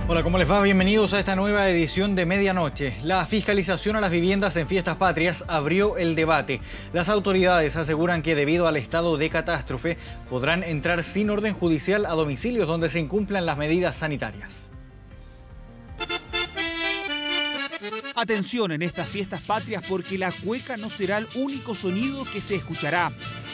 Hola, ¿cómo les va? Bienvenidos a esta nueva edición de Medianoche. La fiscalización a las viviendas en fiestas patrias abrió el debate. Las autoridades aseguran que debido al estado de catástrofe podrán entrar sin orden judicial a domicilios donde se incumplan las medidas sanitarias. Atención en estas fiestas patrias porque la cueca no será el único sonido que se escuchará.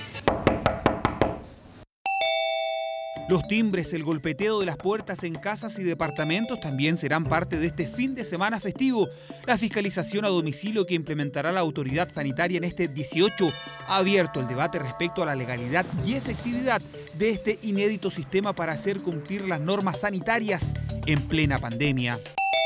Los timbres, el golpeteo de las puertas en casas y departamentos también serán parte de este fin de semana festivo. La fiscalización a domicilio que implementará la autoridad sanitaria en este 18 ha abierto el debate respecto a la legalidad y efectividad de este inédito sistema para hacer cumplir las normas sanitarias en plena pandemia.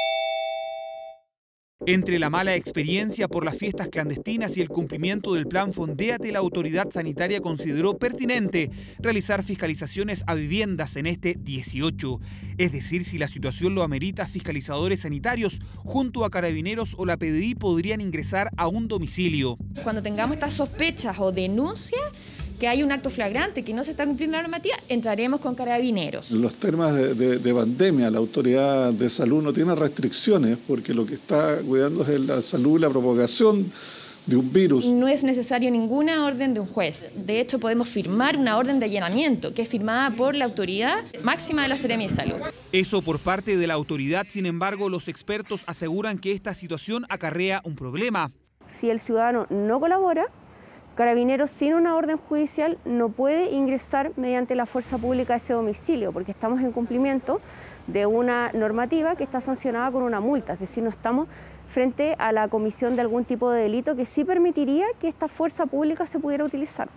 Entre la mala experiencia por las fiestas clandestinas y el cumplimiento del plan Fondéate, la autoridad sanitaria consideró pertinente realizar fiscalizaciones a viviendas en este 18. Es decir, si la situación lo amerita, fiscalizadores sanitarios junto a carabineros o la PDI podrían ingresar a un domicilio. Cuando tengamos estas sospechas o denuncias que hay un acto flagrante, que no se está cumpliendo la normativa, entraremos con carabineros. En los temas de pandemia, la autoridad de salud no tiene restricciones porque lo que está cuidando es la salud y la propagación de un virus. No es necesario ninguna orden de un juez. De hecho, podemos firmar una orden de allanamiento que es firmada por la autoridad máxima de la Seremia de Salud. Eso por parte de la autoridad. Sin embargo, los expertos aseguran que esta situación acarrea un problema. Si el ciudadano no colabora, Carabineros sin una orden judicial no puede ingresar mediante la fuerza pública a ese domicilio, porque estamos en cumplimiento de una normativa que está sancionada con una multa, es decir, no estamos frente a la comisión de algún tipo de delito que sí permitiría que esta fuerza pública se pudiera utilizar.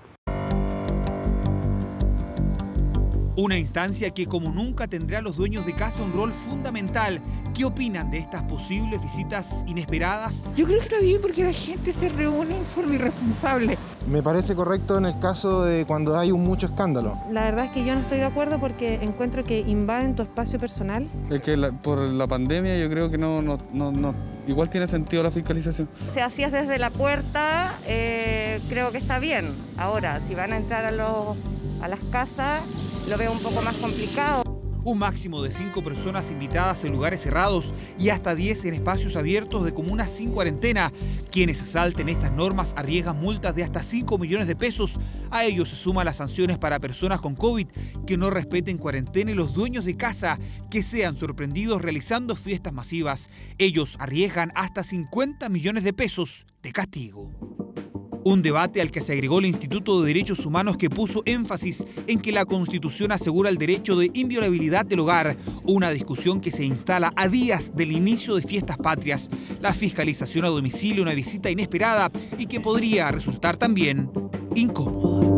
Una instancia que como nunca tendrá a los dueños de casa un rol fundamental. ¿Qué opinan de estas posibles visitas inesperadas? Yo creo que está bien porque la gente se reúne en forma irresponsable. Me parece correcto en el caso de cuando hay mucho escándalo. La verdad es que yo no estoy de acuerdo porque encuentro que invaden tu espacio personal. Es que por la pandemia yo creo que igual tiene sentido la fiscalización. Si hacías desde la puerta, creo que está bien. Ahora, si van a entrar a las casas, lo veo un poco más complicado. Un máximo de 5 personas invitadas en lugares cerrados y hasta 10 en espacios abiertos de comunas sin cuarentena. Quienes se salten estas normas arriesgan multas de hasta 5 millones de pesos. A ello se suman las sanciones para personas con COVID que no respeten cuarentena y los dueños de casa que sean sorprendidos realizando fiestas masivas. Ellos arriesgan hasta 50 millones de pesos de castigo. Un debate al que se agregó el Instituto de Derechos Humanos, que puso énfasis en que la Constitución asegura el derecho de inviolabilidad del hogar, una discusión que se instala a días del inicio de fiestas patrias. La fiscalización a domicilio, una visita inesperada y que podría resultar también incómoda.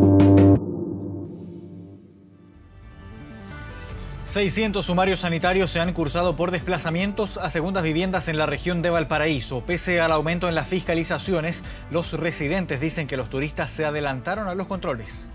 600 sumarios sanitarios se han cursado por desplazamientos a segundas viviendas en la región de Valparaíso. Pese al aumento en las fiscalizaciones, los residentes dicen que los turistas se adelantaron a los controles.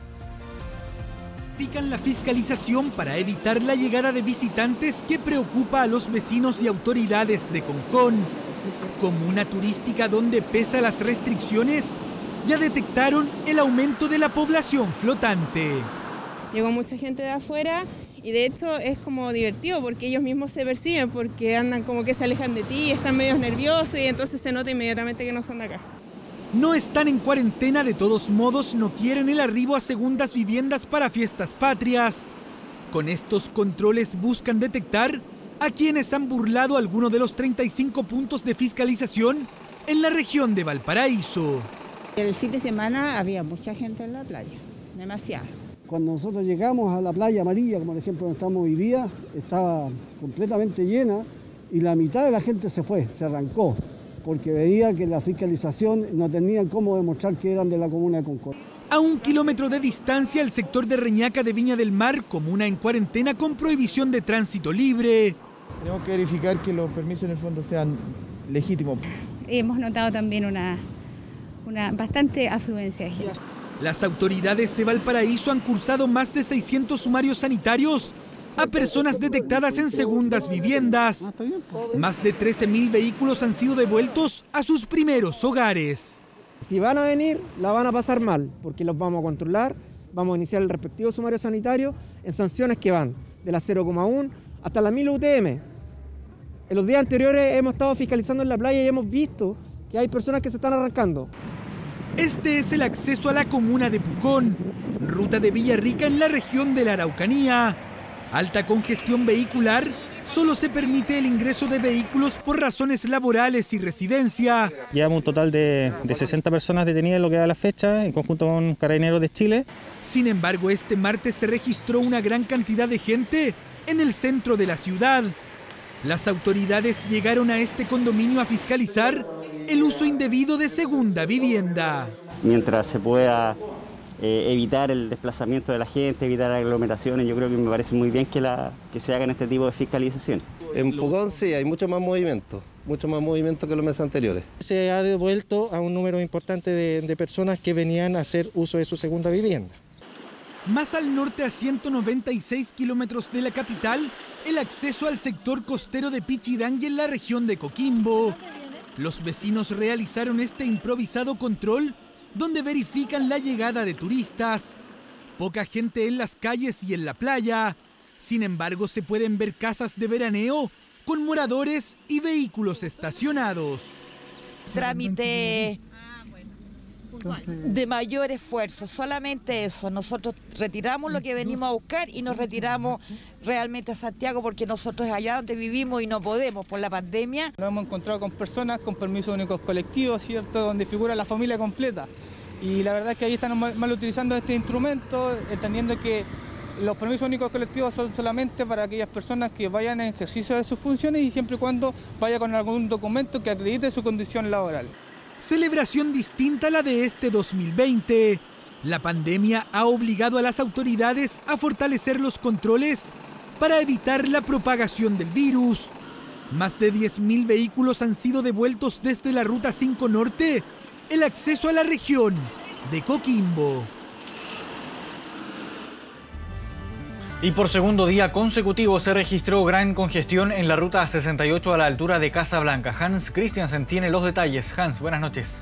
Fijan la fiscalización para evitar la llegada de visitantes que preocupa a los vecinos y autoridades de Concón. Comuna turística donde, pese a las restricciones, ya detectaron el aumento de la población flotante. Llegó mucha gente de afuera. Y de hecho es como divertido porque ellos mismos se perciben, porque andan como que se alejan de ti, están medio nerviosos y entonces se nota inmediatamente que no son de acá. No están en cuarentena, de todos modos no quieren el arribo a segundas viviendas para fiestas patrias. Con estos controles buscan detectar a quienes han burlado alguno de los 35 puntos de fiscalización en la región de Valparaíso. El fin de semana había mucha gente en la playa, demasiada. Cuando nosotros llegamos a la playa amarilla, como por ejemplo donde estamos hoy día, estaba completamente llena y la mitad de la gente se fue, se arrancó, porque veía que la fiscalización no tenían cómo demostrar que eran de la comuna de Concón. A 1 kilómetro de distancia, el sector de Reñaca de Viña del Mar, comuna en cuarentena con prohibición de tránsito libre. Tenemos que verificar que los permisos en el fondo sean legítimos. Hemos notado también una bastante afluencia de gente. Las autoridades de Valparaíso han cursado más de 600 sumarios sanitarios a personas detectadas en segundas viviendas. Más de 13.000 vehículos han sido devueltos a sus primeros hogares. Si van a venir, la van a pasar mal, porque los vamos a controlar, vamos a iniciar el respectivo sumario sanitario en sanciones que van de la 0,1 hasta la 1000 UTM. En los días anteriores hemos estado fiscalizando en la playa y hemos visto que hay personas que se están arrancando. Este es el acceso a la comuna de Pucón, ruta de Villarrica en la región de la Araucanía. Alta congestión vehicular, solo se permite el ingreso de vehículos por razones laborales y residencia. Llevamos un total de 60 personas detenidas en lo que da la fecha, en conjunto con Carabineros de Chile. Sin embargo, este martes se registró una gran cantidad de gente en el centro de la ciudad. Las autoridades llegaron a este condominio a fiscalizar el uso indebido de segunda vivienda. Mientras se pueda evitar el desplazamiento de la gente, evitar aglomeraciones, yo creo que me parece muy bien que se hagan este tipo de fiscalizaciones. En Pucón sí, hay mucho más movimiento que los meses anteriores. Se ha devuelto a un número importante de personas que venían a hacer uso de su segunda vivienda. Más al norte, a 196 kilómetros de la capital, el acceso al sector costero de Pichidangui en la región de Coquimbo. Los vecinos realizaron este improvisado control donde verifican la llegada de turistas. Poca gente en las calles y en la playa. Sin embargo, se pueden ver casas de veraneo con moradores y vehículos estacionados. Trámite de mayor esfuerzo, solamente eso. Nosotros retiramos lo que venimos a buscar y nos retiramos realmente a Santiago porque nosotros es allá donde vivimos y no podemos por la pandemia. Nos hemos encontrado con personas con permisos únicos colectivos, ¿cierto?, donde figura la familia completa. Y la verdad es que ahí están mal utilizando este instrumento, entendiendo que los permisos únicos colectivos son solamente para aquellas personas que vayan en ejercicio de sus funciones y siempre y cuando vaya con algún documento que acredite su condición laboral. Celebración distinta a la de este 2020. La pandemia ha obligado a las autoridades a fortalecer los controles para evitar la propagación del virus. Más de 10.000 vehículos han sido devueltos desde la Ruta 5 Norte, el acceso a la región de Coquimbo. Y por segundo día consecutivo se registró gran congestión en la ruta 68 a la altura de Casablanca. Hans Christiansen tiene los detalles. Hans, buenas noches.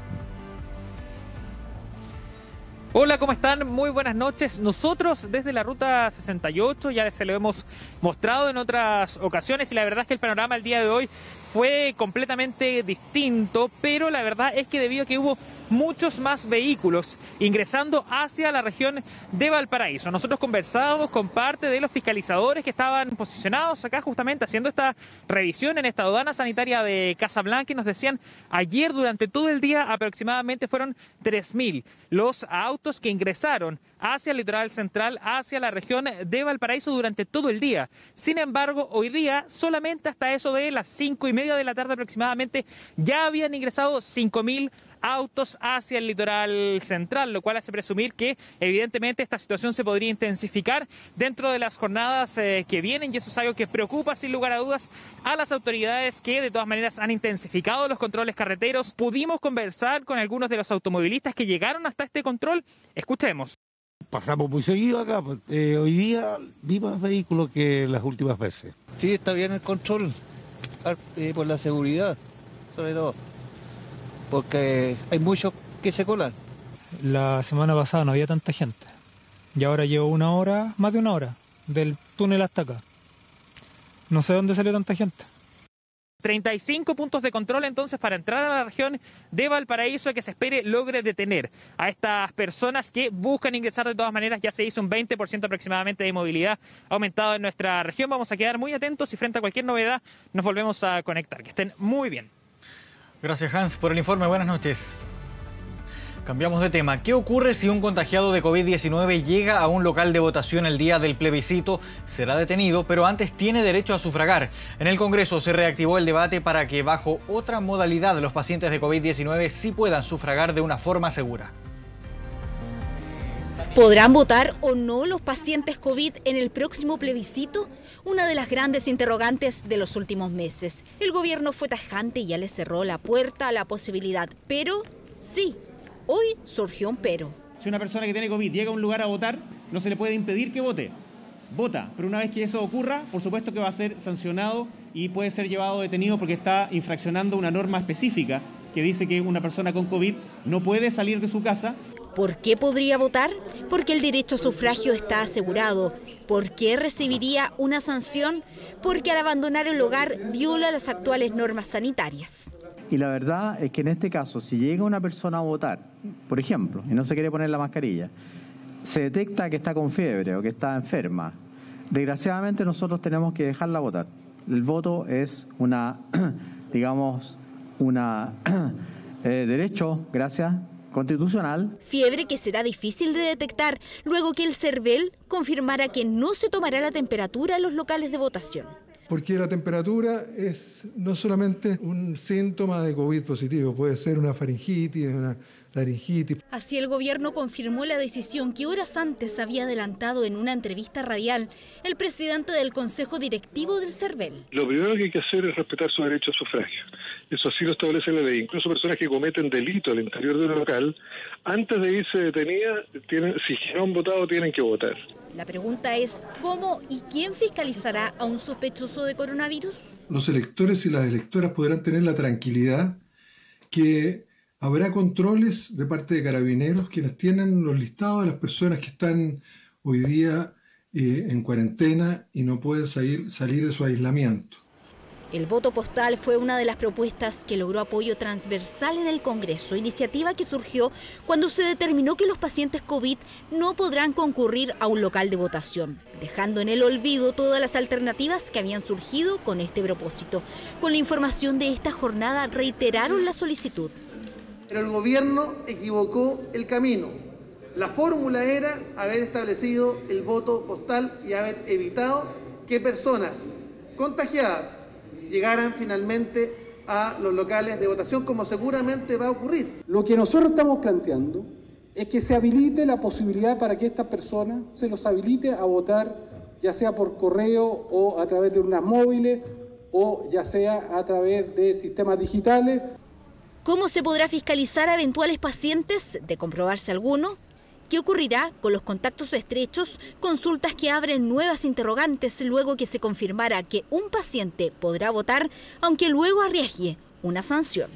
Hola, ¿cómo están? Muy buenas noches. Nosotros desde la ruta 68 ya se lo hemos mostrado en otras ocasiones y la verdad es que el panorama el día de hoy fue completamente distinto, pero la verdad es que debido a que hubo muchos más vehículos ingresando hacia la región de Valparaíso. Nosotros conversábamos con parte de los fiscalizadores que estaban posicionados acá justamente haciendo esta revisión en esta aduana sanitaria de Casablanca y nos decían ayer durante todo el día aproximadamente fueron 3.000 los autos que ingresaron hacia el litoral central, hacia la región de Valparaíso durante todo el día. Sin embargo, hoy día solamente hasta eso de las 5:30 de la tarde aproximadamente ya habían ingresado 5.000 autos hacia el litoral central, lo cual hace presumir que evidentemente esta situación se podría intensificar dentro de las jornadas que vienen y eso es algo que preocupa sin lugar a dudas a las autoridades que de todas maneras han intensificado los controles carreteros. Pudimos conversar con algunos de los automovilistas que llegaron hasta este control. Escuchemos. Pasamos muy seguido acá, hoy día vi más vehículos que las últimas veces. Sí, está bien el control, por la seguridad, sobre todo, porque hay muchos que se colan. La semana pasada no había tanta gente, y ahora llevo una hora, más de una hora, del túnel hasta acá. No sé dónde salió tanta gente. 35 puntos de control entonces para entrar a la región de Valparaíso que se espere logre detener a estas personas que buscan ingresar de todas maneras. Ya se hizo un 20% aproximadamente de movilidad aumentado en nuestra región. Vamos a quedar muy atentos y frente a cualquier novedad nos volvemos a conectar. Que estén muy bien. Gracias, Hans, por el informe. Buenas noches. Cambiamos de tema. ¿Qué ocurre si un contagiado de COVID-19 llega a un local de votación el día del plebiscito? Será detenido, pero antes tiene derecho a sufragar. En el Congreso se reactivó el debate para que bajo otra modalidad los pacientes de COVID-19 sí puedan sufragar de una forma segura. ¿Podrán votar o no los pacientes COVID en el próximo plebiscito? Una de las grandes interrogantes de los últimos meses. El gobierno fue tajante y ya le cerró la puerta a la posibilidad, pero sí. Hoy surgió un pero. Si una persona que tiene COVID llega a un lugar a votar, no se le puede impedir que vote. Vota, pero una vez que eso ocurra, por supuesto que va a ser sancionado y puede ser llevado detenido porque está infraccionando una norma específica que dice que una persona con COVID no puede salir de su casa. ¿Por qué podría votar? Porque el derecho a sufragio está asegurado. ¿Por qué recibiría una sanción? Porque al abandonar el hogar viola las actuales normas sanitarias. Y la verdad es que en este caso, si llega una persona a votar, por ejemplo, y no se quiere poner la mascarilla, se detecta que está con fiebre o que está enferma, desgraciadamente nosotros tenemos que dejarla votar. El voto es derecho, constitucional. Fiebre que será difícil de detectar luego que el CERVEL confirmara que no se tomará la temperatura en los locales de votación. Porque la temperatura es no solamente un síntoma de COVID positivo, puede ser una faringitis, una laringitis. Así el gobierno confirmó la decisión que horas antes había adelantado en una entrevista radial el presidente del Consejo Directivo del CERVEL. Lo primero que hay que hacer es respetar su derecho a sufragio. Eso así lo establece la ley. Incluso personas que cometen delito al interior del local, antes de irse detenidas, si no han votado, tienen que votar. La pregunta es, ¿cómo y quién fiscalizará a un sospechoso de coronavirus? Los electores y las electoras podrán tener la tranquilidad que habrá controles de parte de Carabineros, quienes tienen los listados de las personas que están hoy día en cuarentena y no pueden salir de su aislamiento. El voto postal fue una de las propuestas que logró apoyo transversal en el Congreso, iniciativa que surgió cuando se determinó que los pacientes COVID no podrán concurrir a un local de votación, dejando en el olvido todas las alternativas que habían surgido con este propósito. Con la información de esta jornada reiteraron la solicitud. Pero el gobierno equivocó el camino. La fórmula era haber establecido el voto postal y haber evitado que personas contagiadas llegaran finalmente a los locales de votación, como seguramente va a ocurrir. Lo que nosotros estamos planteando es que se habilite la posibilidad para que estas personas se los habilite a votar, ya sea por correo o a través de unas móviles o ya sea a través de sistemas digitales. ¿Cómo se podrá fiscalizar a eventuales pacientes? De comprobarse alguno. ¿Qué ocurrirá con los contactos estrechos? Consultas que abren nuevas interrogantes luego que se confirmara que un paciente podrá votar, aunque luego arriesgue una sanción.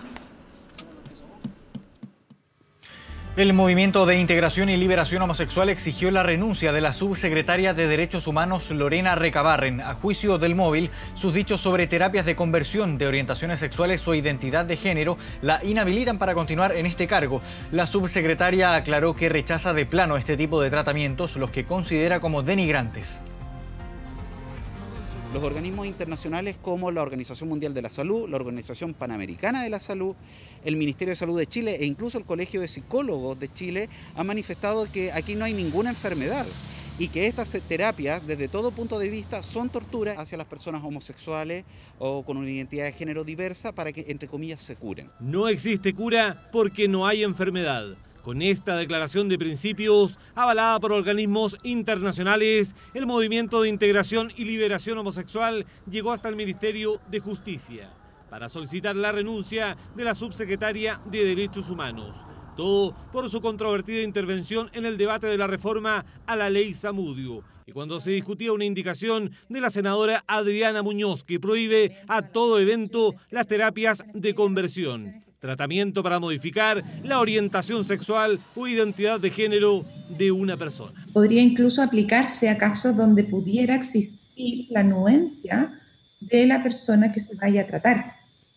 El Movimiento de Integración y Liberación Homosexual exigió la renuncia de la subsecretaria de Derechos Humanos Lorena Recabarren. A juicio del Móvil, sus dichos sobre terapias de conversión de orientaciones sexuales o identidad de género la inhabilitan para continuar en este cargo. La subsecretaria aclaró que rechaza de plano este tipo de tratamientos, los que considera como denigrantes. Los organismos internacionales como la Organización Mundial de la Salud, la Organización Panamericana de la Salud, el Ministerio de Salud de Chile e incluso el Colegio de Psicólogos de Chile han manifestado que aquí no hay ninguna enfermedad y que estas terapias, desde todo punto de vista, son tortura hacia las personas homosexuales o con una identidad de género diversa para que, entre comillas, se curen. No existe cura porque no hay enfermedad. Con esta declaración de principios, avalada por organismos internacionales, el Movimiento de Integración y Liberación Homosexual llegó hasta el Ministerio de Justicia para solicitar la renuncia de la subsecretaria de Derechos Humanos. Todo por su controvertida intervención en el debate de la reforma a la ley Zamudio. Y cuando se discutía una indicación de la senadora Adriana Muñoz que prohíbe a todo evento las terapias de conversión. Tratamiento para modificar la orientación sexual o identidad de género de una persona. Podría incluso aplicarse a casos donde pudiera existir la anuencia de la persona que se vaya a tratar.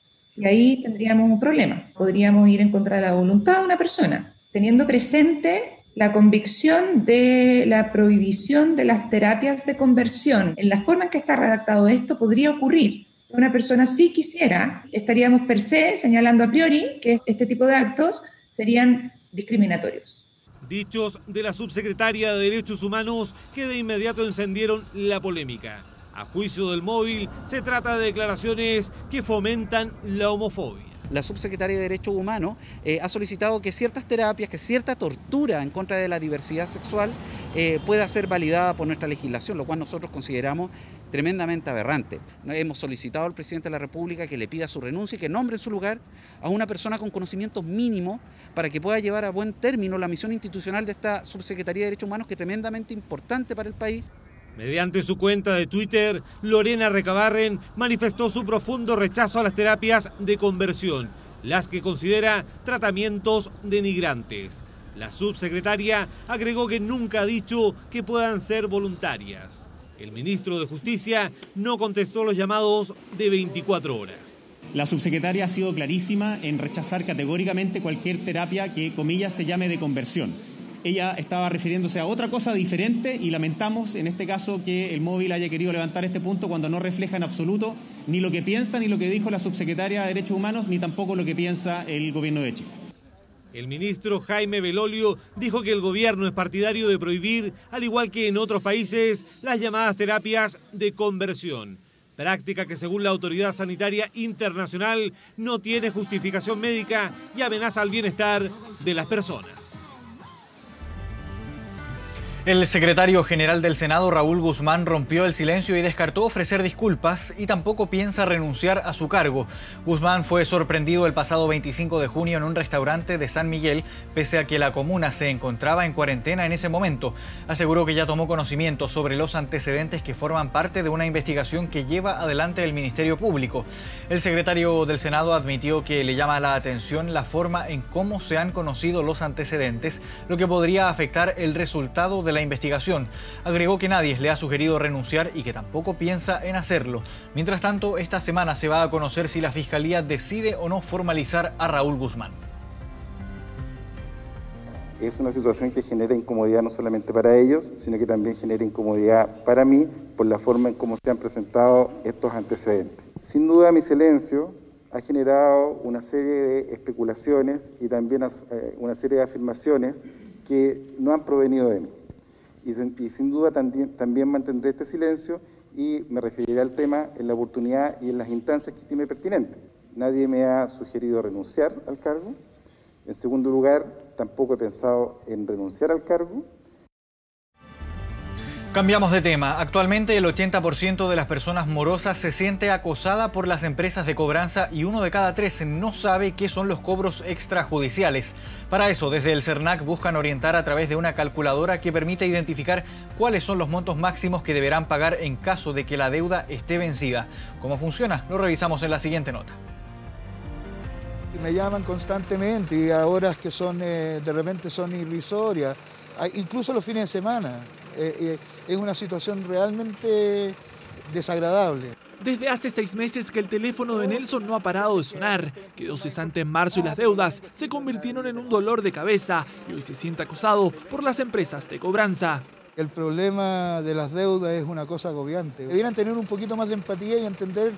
Y ahí tendríamos un problema. Podríamos ir en contra de la voluntad de una persona, teniendo presente la convicción de la prohibición de las terapias de conversión. En la forma en que está redactado esto podría ocurrir. Una persona sí quisiera, estaríamos per se señalando a priori que este tipo de actos serían discriminatorios. Dichos de la subsecretaria de Derechos Humanos que de inmediato encendieron la polémica. A juicio del Móvil, se trata de declaraciones que fomentan la homofobia. La subsecretaria de Derechos Humanos ha solicitado que ciertas terapias, que cierta tortura en contra de la diversidad sexual pueda ser validada por nuestra legislación, lo cual nosotros consideramos tremendamente aberrante. Hemos solicitado al presidente de la República que le pida su renuncia y que nombre en su lugar a una persona con conocimientos mínimos para que pueda llevar a buen término la misión institucional de esta subsecretaría de Derechos Humanos, que es tremendamente importante para el país. Mediante su cuenta de Twitter, Lorena Recabarren manifestó su profundo rechazo a las terapias de conversión, las que considera tratamientos denigrantes. La subsecretaria agregó que nunca ha dicho que puedan ser voluntarias. El ministro de Justicia no contestó los llamados de 24 horas. La subsecretaria ha sido clarísima en rechazar categóricamente cualquier terapia que, comillas, se llame de conversión. Ella estaba refiriéndose a otra cosa diferente y lamentamos en este caso que el móvil haya querido levantar este punto cuando no refleja en absoluto ni lo que piensa ni lo que dijo la subsecretaria de Derechos Humanos ni tampoco lo que piensa el gobierno de Chile. El ministro Jaime Belolio dijo que el gobierno es partidario de prohibir, al igual que en otros países, las llamadas terapias de conversión. Práctica que según la Autoridad Sanitaria Internacional no tiene justificación médica y amenaza al bienestar de las personas. El secretario general del Senado, Raúl Guzmán, rompió el silencio y descartó ofrecer disculpas y tampoco piensa renunciar a su cargo. Guzmán fue sorprendido el pasado 25 de junio en un restaurante de San Miguel, pese a que la comuna se encontraba en cuarentena en ese momento. Aseguró que ya tomó conocimiento sobre los antecedentes que forman parte de una investigación que lleva adelante el Ministerio Público. El secretario del Senado admitió que le llama la atención la forma en cómo se han conocido los antecedentes, lo que podría afectar el resultado de la investigación. Agregó que nadie le ha sugerido renunciar y que tampoco piensa en hacerlo. Mientras tanto, esta semana se va a conocer si la Fiscalía decide o no formalizar a Raúl Guzmán. Es una situación que genera incomodidad no solamente para ellos, sino que también genera incomodidad para mí por la forma en cómo se han presentado estos antecedentes. Sin duda, mi silencio ha generado una serie de especulaciones y también una serie de afirmaciones que no han provenido de mí. Y sin duda también mantendré este silencio y me referiré al tema en la oportunidad y en las instancias que estime pertinentes. Nadie me ha sugerido renunciar al cargo. En segundo lugar, tampoco he pensado en renunciar al cargo. Cambiamos de tema. Actualmente el 80% de las personas morosas se siente acosada por las empresas de cobranza y 1 de cada 3 no sabe qué son los cobros extrajudiciales. Para eso, desde el CERNAC buscan orientar a través de una calculadora que permite identificar cuáles son los montos máximos que deberán pagar en caso de que la deuda esté vencida. ¿Cómo funciona? Lo revisamos en la siguiente nota. Me llaman constantemente y a horas que son de repente son irrisorias, incluso los fines de semana. Es una situación realmente desagradable. Desde hace 6 meses que el teléfono de Nelson no ha parado de sonar. Quedó cesante en marzo y las deudas se convirtieron en un dolor de cabeza y hoy se siente acosado por las empresas de cobranza. El problema de las deudas es una cosa agobiante. Debieran tener un poquito más de empatía y entender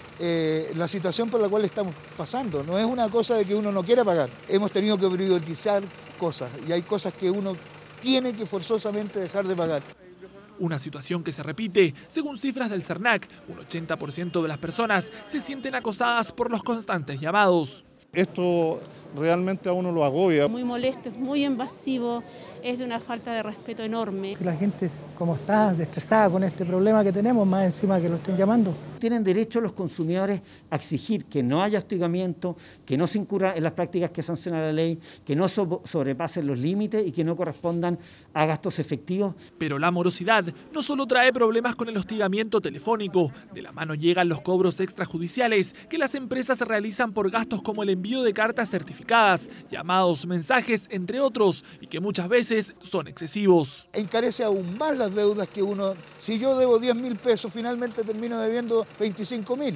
la situación por la cual estamos pasando. No es una cosa de que uno no quiera pagar. Hemos tenido que priorizar cosas y hay cosas que uno tiene que forzosamente dejar de pagar. Una situación que se repite, según cifras del CERNAC, un 80% de las personas se sienten acosadas por los constantes llamados. Esto realmente a uno lo agobia. Muy molesto, es muy invasivo, es de una falta de respeto enorme. La gente, como está, estresada con este problema que tenemos, más encima que lo estén llamando. Tienen derecho los consumidores a exigir que no haya hostigamiento, que no se incurra en las prácticas que sanciona la ley, que no sobrepasen los límites y que no correspondan a gastos efectivos. Pero la morosidad no solo trae problemas con el hostigamiento telefónico, de la mano llegan los cobros extrajudiciales que las empresas realizan por gastos como el envío de cartas certificadas, llamados, mensajes, entre otros, y que muchas veces son excesivos. Encarece aún más las deudas que uno, si yo debo 10.000 pesos, finalmente termino debiendo 25.000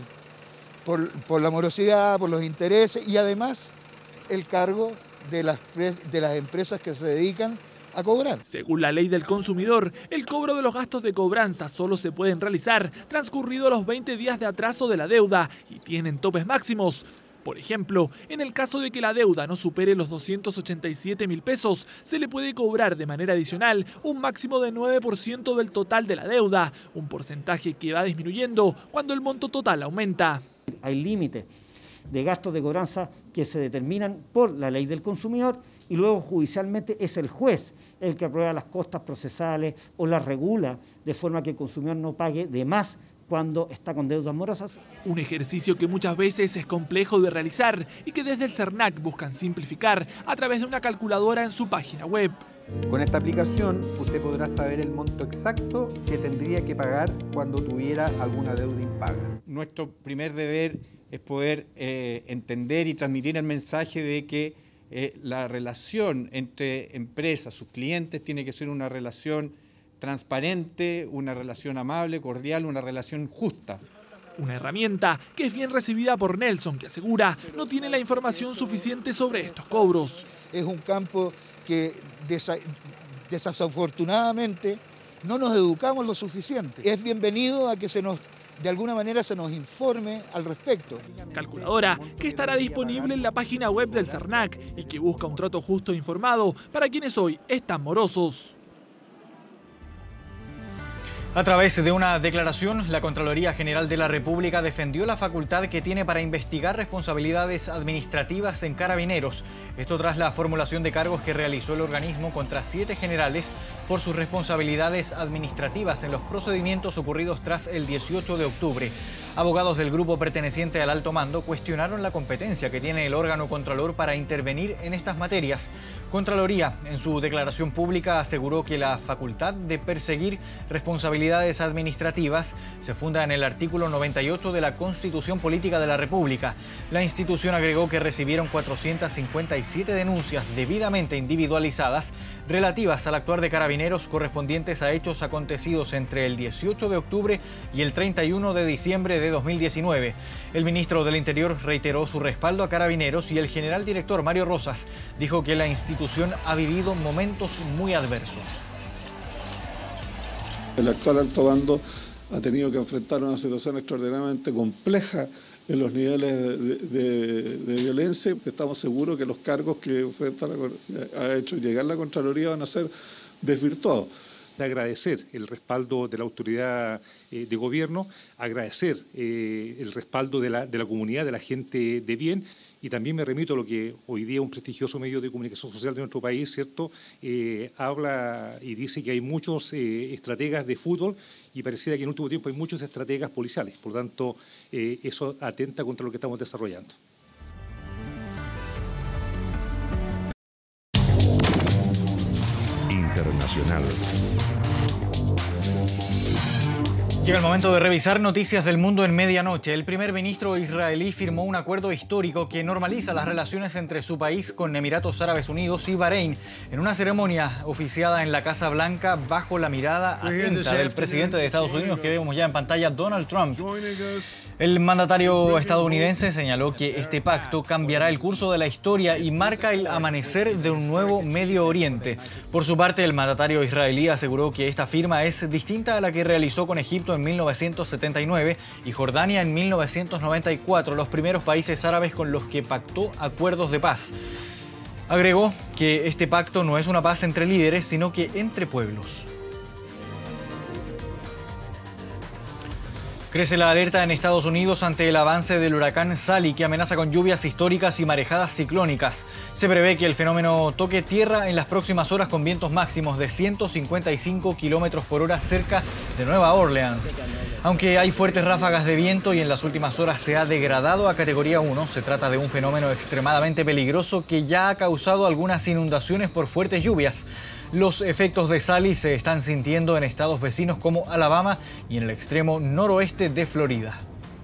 por la morosidad, por los intereses y además el cargo de las empresas que se dedican a cobrar. Según la ley del consumidor, el cobro de los gastos de cobranza solo se pueden realizar transcurridos los 20 días de atraso de la deuda y tienen topes máximos. Por ejemplo, en el caso de que la deuda no supere los 287.000 pesos, se le puede cobrar de manera adicional un máximo de 9% del total de la deuda, un porcentaje que va disminuyendo cuando el monto total aumenta. Hay límites de gastos de cobranza que se determinan por la ley del consumidor y luego judicialmente es el juez el que aprueba las costas procesales o las regula de forma que el consumidor no pague de más cuando está con deudas morosas. Un ejercicio que muchas veces es complejo de realizar y que desde el CERNAC buscan simplificar a través de una calculadora en su página web. Con esta aplicación usted podrá saber el monto exacto que tendría que pagar cuando tuviera alguna deuda impaga. Nuestro primer deber es poder entender y transmitir el mensaje de que La relación entre empresas, sus clientes, tiene que ser una relación transparente, una relación amable, cordial, una relación justa. Una herramienta que es bien recibida por Nelson, que asegura no tiene la información suficiente sobre estos cobros. Es un campo que desafortunadamente no nos educamos lo suficiente. Es bienvenido a que de alguna manera se nos informe al respecto. Calculadora que estará disponible en la página web del Cernac y que busca un trato justo e informado para quienes hoy están morosos. A través de una declaración, la Contraloría General de la República defendió la facultad que tiene para investigar responsabilidades administrativas en Carabineros. Esto tras la formulación de cargos que realizó el organismo contra 7 generales por sus responsabilidades administrativas en los procedimientos ocurridos tras el 18 de octubre. Abogados del grupo perteneciente al alto mando cuestionaron la competencia que tiene el órgano Contralor para intervenir en estas materias. Contraloría, en su declaración pública, aseguró que la facultad de perseguir responsabilidades administrativas se funda en el artículo 98 de la Constitución Política de la República. La institución agregó que recibieron 457 denuncias debidamente individualizadas relativas al actuar de Carabineros correspondientes a hechos acontecidos entre el 18 de octubre y el 31 de diciembre de 2019. El ministro del Interior reiteró su respaldo a Carabineros y el general director Mario Rosas dijo que la institución ha vivido momentos muy adversos. El actual alto mando ha tenido que enfrentar una situación extraordinariamente compleja en los niveles de violencia. Estamos seguros que los cargos que ha hecho llegar la Contraloría van a ser desvirtuados. Agradecer el respaldo de la autoridad de gobierno, agradecer el respaldo de la comunidad, de la gente de bien. Y también me remito a lo que hoy día un prestigioso medio de comunicación social de nuestro país, ¿cierto?, habla y dice que hay muchos estrategas de fútbol y pareciera que en último tiempo hay muchos estrategas policiales. Por lo tanto, eso atenta contra lo que estamos desarrollando. Internacional. Llega el momento de revisar noticias del mundo en medianoche. El primer ministro israelí firmó un acuerdo histórico que normaliza las relaciones entre su país con Emiratos Árabes Unidos y Bahrein en una ceremonia oficiada en la Casa Blanca bajo la mirada atenta del presidente de Estados Unidos que vemos ya en pantalla, Donald Trump. El mandatario estadounidense señaló que este pacto cambiará el curso de la historia y marca el amanecer de un nuevo Medio Oriente. Por su parte, el mandatario israelí aseguró que esta firma es distinta a la que realizó con Egipto en 1979 y Jordania en 1994, los primeros países árabes con los que pactó acuerdos de paz. Agregó que este pacto no es una paz entre líderes, sino que entre pueblos. Crece la alerta en Estados Unidos ante el avance del huracán Sally, que amenaza con lluvias históricas y marejadas ciclónicas. Se prevé que el fenómeno toque tierra en las próximas horas con vientos máximos de 155 kilómetros por hora cerca de Nueva Orleans. Aunque hay fuertes ráfagas de viento y en las últimas horas se ha degradado a categoría 1, se trata de un fenómeno extremadamente peligroso que ya ha causado algunas inundaciones por fuertes lluvias. Los efectos de Sally se están sintiendo en estados vecinos como Alabama y en el extremo noroeste de Florida.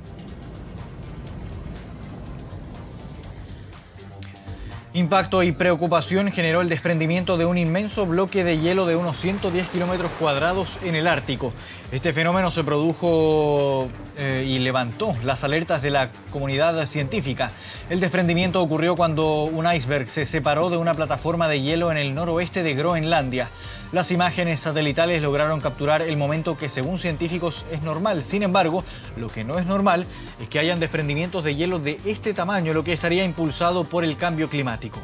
Impacto y preocupación generó el desprendimiento de un inmenso bloque de hielo de unos 110 kilómetros cuadrados en el Ártico. Este fenómeno se produjo y levantó las alertas de la comunidad científica. El desprendimiento ocurrió cuando un iceberg se separó de una plataforma de hielo en el noroeste de Groenlandia. Las imágenes satelitales lograron capturar el momento que, según científicos, es normal. Sin embargo, lo que no es normal es que hayan desprendimientos de hielo de este tamaño, lo que estaría impulsado por el cambio climático.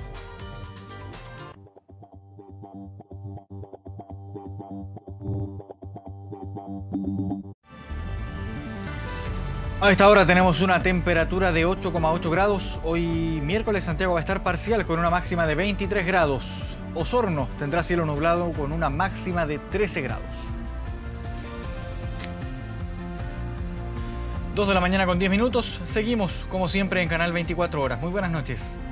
A esta hora tenemos una temperatura de 8,8 grados. Hoy miércoles Santiago va a estar parcial con una máxima de 23 grados. Osorno tendrá cielo nublado con una máxima de 13 grados. 2 de la mañana con 10 minutos. Seguimos como siempre en Canal 24 Horas. Muy buenas noches.